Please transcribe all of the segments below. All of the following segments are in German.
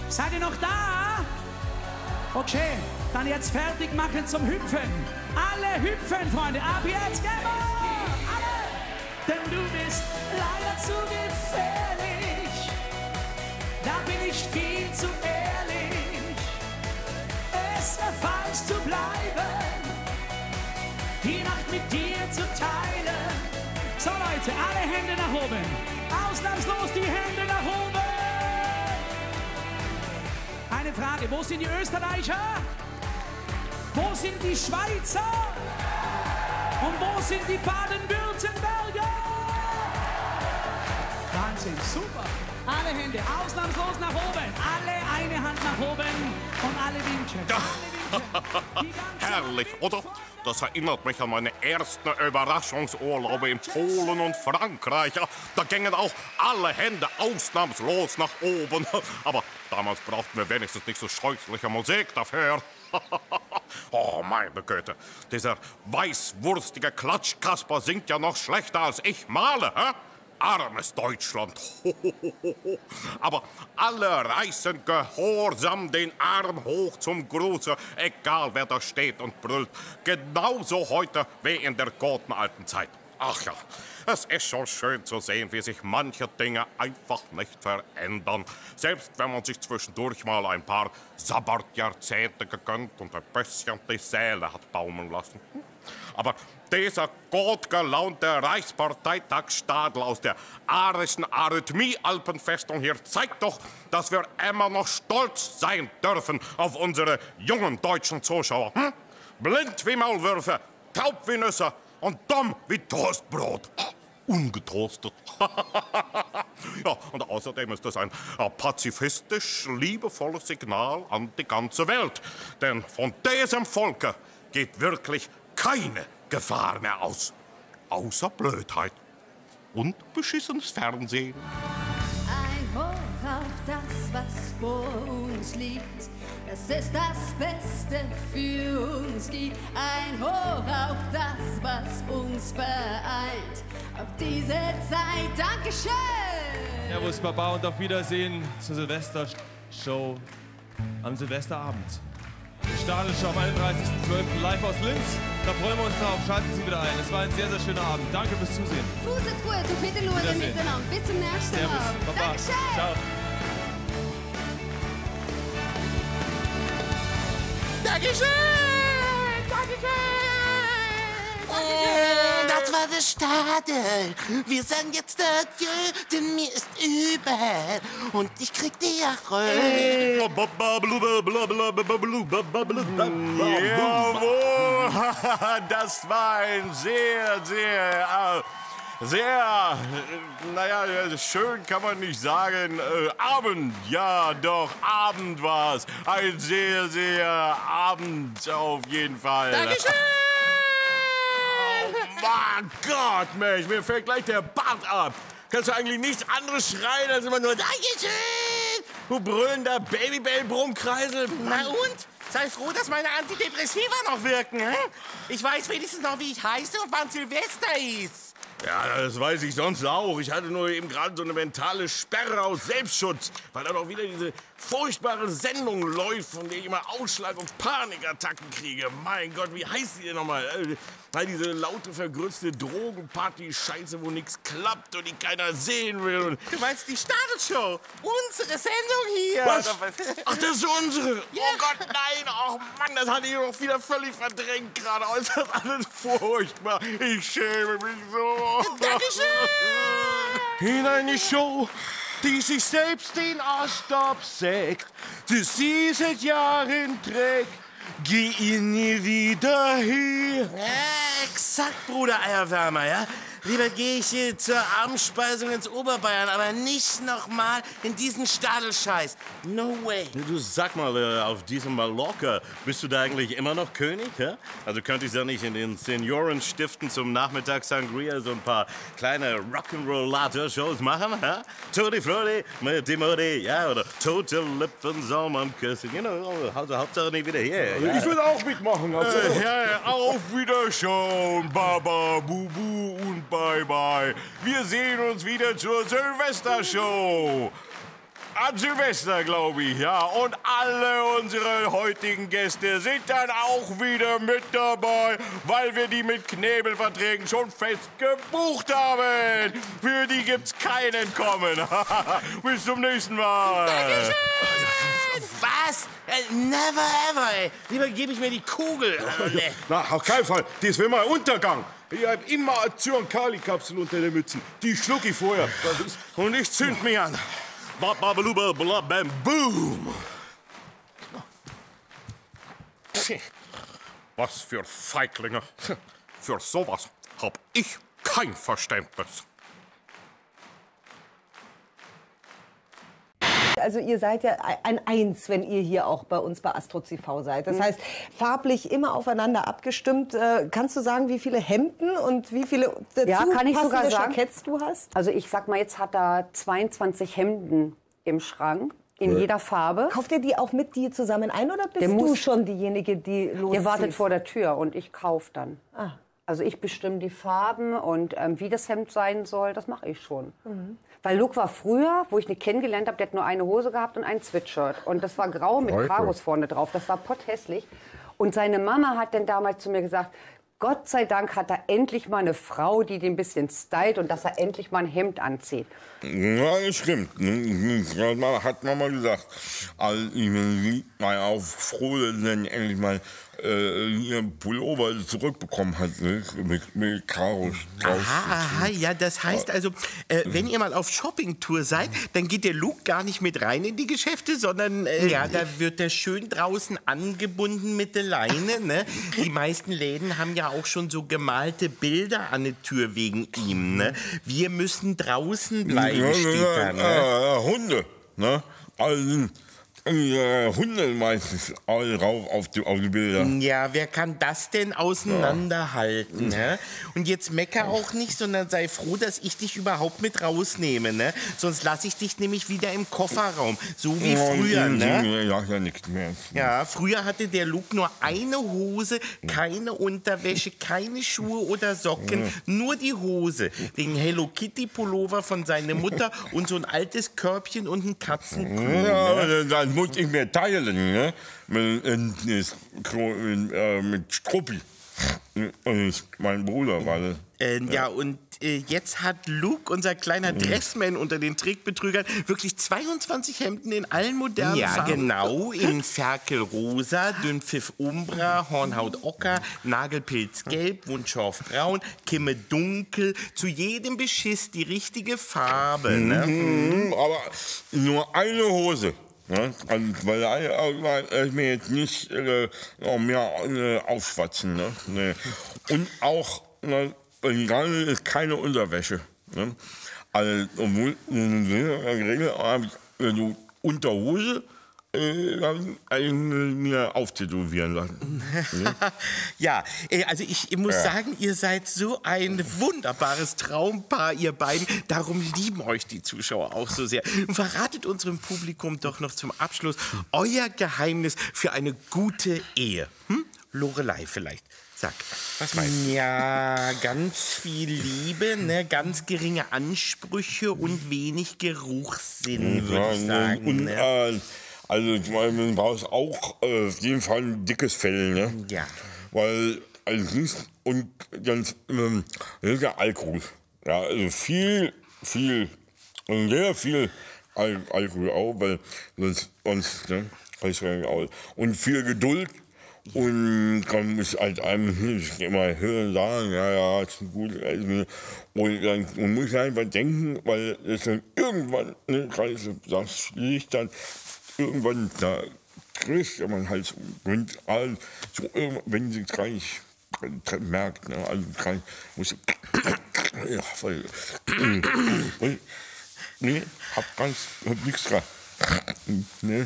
Seid ihr noch da? Okay, dann jetzt fertig machen zum Hüpfen. Alle hüpfen, Freunde. Ab jetzt, gehen wir! Alle! Denn du bist leider zu gefährlich. Da bin ich viel zu ehrlich. Es wäre falsch zu bleiben, die Nacht mit dir zu teilen. So Leute, alle Hände nach oben. Ausnahmslos die Hände nach oben. Eine Frage, wo sind die Österreicher? Wo sind die Schweizer? Und wo sind die Baden-Württemberger? Wahnsinn, super. Alle Hände ausnahmslos nach oben. Alle eine Hand nach oben und alle winken. Herrlich, oder? Das erinnert mich an meine ersten Überraschungsurlaube in Polen und Frankreich. Da gingen auch alle Hände ausnahmslos nach oben. Aber damals brauchten wir wenigstens nicht so scheußliche Musik dafür. Oh, meine Güte. Dieser weißwurstige Klatschkasper singt ja noch schlechter als ich male, hä? Armes Deutschland. Aber alle reißen gehorsam den Arm hoch zum Gruße, egal wer da steht und brüllt. Genauso heute wie in der guten alten Zeit. Ach ja, es ist schon schön zu sehen, wie sich manche Dinge einfach nicht verändern. Selbst wenn man sich zwischendurch mal ein paar Sabbatjahrzehnte gegönnt und ein bisschen die Seele hat baumeln lassen. Aber dieser gut gelaunte Reichsparteitag Stadl aus der arischen Arrhythmie-Alpenfestung hier zeigt doch, dass wir immer noch stolz sein dürfen auf unsere jungen deutschen Zuschauer. Hm? Blind wie Maulwürfe, taub wie Nüsse und dumm wie Toastbrot. Ungetrostet. Ja, und außerdem ist das ein pazifistisch liebevolles Signal an die ganze Welt. Denn von diesem Volke geht wirklich keine Gefahr mehr aus. Außer Blödheit und beschissenes Fernsehen. Ein Hoch auf das, was vor uns liegt. Es ist das Beste für uns gibt. Ein Hoch auf das, was uns vereint. Auf diese Zeit, Dankeschön! Servus, Baba, und auf Wiedersehen zur Silvestershow am Silvesterabend. Die Stadelshow am 31.12. live aus Linz. Da freuen wir uns drauf. Schalten Sie wieder ein. Es war ein sehr, sehr schöner Abend. Danke fürs Zusehen. Fußet gut und bitte schauen Wiedersehen. miteinander. Bis zum nächsten Servus, Mal. Baba. Dankeschön! Ciao. Dankeschön! Dankeschön! Das war der Stadel. Wir sagen jetzt Adieu, denn mir ist übel. Und ich krieg Diarrhoe. Jawohl, das war ein sehr, naja, schön kann man nicht sagen, Abend, ja doch, Abend war's. Ein sehr Abend auf jeden Fall. Dankeschön! Oh mein Gott, Mensch, mir fällt gleich der Bart ab. Kannst du eigentlich nichts anderes schreien, als immer nur Dankeschön! Du brüllender Babybell-Brummkreisel. Na und? Sei froh, dass meine Antidepressiva noch wirken, hä? Ich weiß wenigstens noch, wie ich heiße und wann Silvester ist. Ja, das weiß ich sonst auch. Ich hatte nur eben gerade so eine mentale Sperre aus Selbstschutz, weil da doch wieder diese furchtbare Sendung läuft, von der ich immer Ausschlag- und Panikattacken kriege. Mein Gott, wie heißt die denn nochmal? Weil diese laute, vergrößte Drogenparty-Scheiße, wo nichts klappt und die keiner sehen will. Du meinst die Stadelshow? Unsere Sendung hier. Was? Ach, das ist unsere. Ja. Oh Gott, nein. Oh Mann, das hatte ich doch wieder völlig verdrängt gerade. Oh, ist das alles furchtbar. Ich schäme mich so. Dankeschön. Hinein in die Show, die sich selbst den Ast absägt, die sie seit Jahren trägt. Geh ihn nie wieder her. Ja, exakt, Bruder Eierwärmer, ja? Lieber gehe ich hier zur Abendspeisung ins Oberbayern, aber nicht nochmal in diesen Stadelscheiß. No way. Du sag mal, auf diesem Mallorca, bist du da eigentlich immer noch König? Hä? Also könnte ich da nicht in den Seniorenstiften zum Nachmittag Sangria so ein paar kleine Rock'n'Rollator-Shows machen? Hä? Tutti Frutti mit die Mutti, ja, oder tote Lippen, Saum küssen. You know, also Hauptsache nicht wieder hier. Ja. Ich will auch mitmachen. Also. Ja, auf Wiederschauen, Baba, Bubu und Bye-bye. Wir sehen uns wieder zur Silvestershow. an Silvester, glaube ich, ja. Und alle unsere heutigen Gäste sind dann auch wieder mit dabei, weil wir die mit Knebelverträgen schon fest gebucht haben. Für die gibt's keinen Kommen. Bis zum nächsten Mal. Was? Never ever, ey. Lieber gebe ich mir die Kugel. Na, auf keinen Fall. Das wäre mal Untergang. Ich hab immer eine Zyankali-Kapsel unter der Mütze. Die schluck ich vorher. Und ich zünd mich an. Boom. Was für Feiglinge. Für sowas hab ich kein Verständnis. Also ihr seid ja ein Eins, wenn ihr hier auch bei uns bei Astro TV seid. Das heißt, farblich immer aufeinander abgestimmt. Kannst du sagen, wie viele Hemden und wie viele Ja, kann ich sogar sagen. Jacketts du hast? Also ich sag mal, jetzt hat er 22 Hemden im Schrank. In jeder Farbe. Kauft ihr die auch mit dir zusammen ein oder bist du schon diejenige, die loszieht? Ihr wartet vor der Tür und ich kaufe dann. Ah. Also ich bestimme die Farben und wie das Hemd sein soll, das mache ich schon. Weil Luke war früher, wo ich ihn kennengelernt habe, der hat nur eine Hose gehabt und ein Sweatshirt. Und das war grau mit Karos vorne drauf. Das war potthässlich. Und seine Mama hat dann damals zu mir gesagt, Gott sei Dank hat er endlich mal eine Frau, die den ein bisschen stylt und dass er endlich mal ein Hemd anzieht. Ja, das stimmt. Hat Mama gesagt. Also, ich bin mal auch froh, dass er dann endlich mal ihren Pullover zurückbekommen hat, ne? mit Karos drauf. Aha, ja, das heißt also, wenn ihr mal auf Shoppingtour seid, dann geht der Luke gar nicht mit rein in die Geschäfte, sondern ja, da wird er schön draußen angebunden mit der Leine. Ne? Die meisten Läden haben ja auch schon so gemalte Bilder an der Tür wegen ihm. Ne? Wir müssen draußen bleiben, steht da. Ne? Hunde, ne? Also, Hunde meistens alle rauf auf die Bilder. Ja, wer kann das denn auseinanderhalten? Ne? Und jetzt mecker auch nicht, sondern sei froh, dass ich dich überhaupt mit rausnehme. Ne? Sonst lasse ich dich nämlich wieder im Kofferraum, so wie früher. Ne? Ja, nichts mehr. Ja, früher hatte der Luke nur eine Hose, keine Unterwäsche, keine Schuhe oder Socken, nur die Hose. Den Hello Kitty Pullover von seiner Mutter und so ein altes Körbchen und ein Katzenklo. Ja, dann muss ich mir teilen, ne? Mit Struppi. Und mein Bruder war das. Ja, und jetzt hat Luke, unser kleiner Dressman unter den Trickbetrügern, wirklich 22 Hemden in allen modernen Farben. Ja, genau. In Ferkelrosa, Dünnpfiff Umbra, Hornhaut Ocker, Nagelpilz Gelb, Wundschorf Braun, Kimme Dunkel. Zu jedem Beschiss die richtige Farbe. Ne? Aber nur eine Hose. Ne? Weil ich mir jetzt nicht noch mehr aufschwatzen. Ne? Ne. Und auch ist keine Unterwäsche. Ne? Also, obwohl in der Regel habe ich Unterhose mir auftätowieren lassen. Ja, also ich muss sagen, ihr seid so ein wunderbares Traumpaar, ihr beiden. Darum lieben euch die Zuschauer auch so sehr. Und verratet unserem Publikum doch noch zum Abschluss euer Geheimnis für eine gute Ehe. Lorelei vielleicht. Sag, was meinst du? Ja, ganz viel Liebe, ne? Ganz geringe Ansprüche und wenig Geruchssinn, würde ich sagen. Und, ne? Also, ich meine, man braucht auch auf jeden Fall ein dickes Fell, ne? Ja. Weil, also, und ganz, der Alkohol. Ja, also sehr viel Alkohol auch, weil sonst ne? Und viel Geduld. Und kann mich halt einem immer hören, sagen, ja, ist gut. Und dann muss ich einfach denken, weil es dann irgendwann, ne, das liegt dann irgendwann, da kriegt man halt so, wenn sie es gar nicht merkt, ne, also muss ich, ja, voll, ne, hab nichts dran, ne,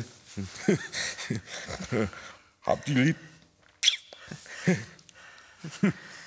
hab die lieb.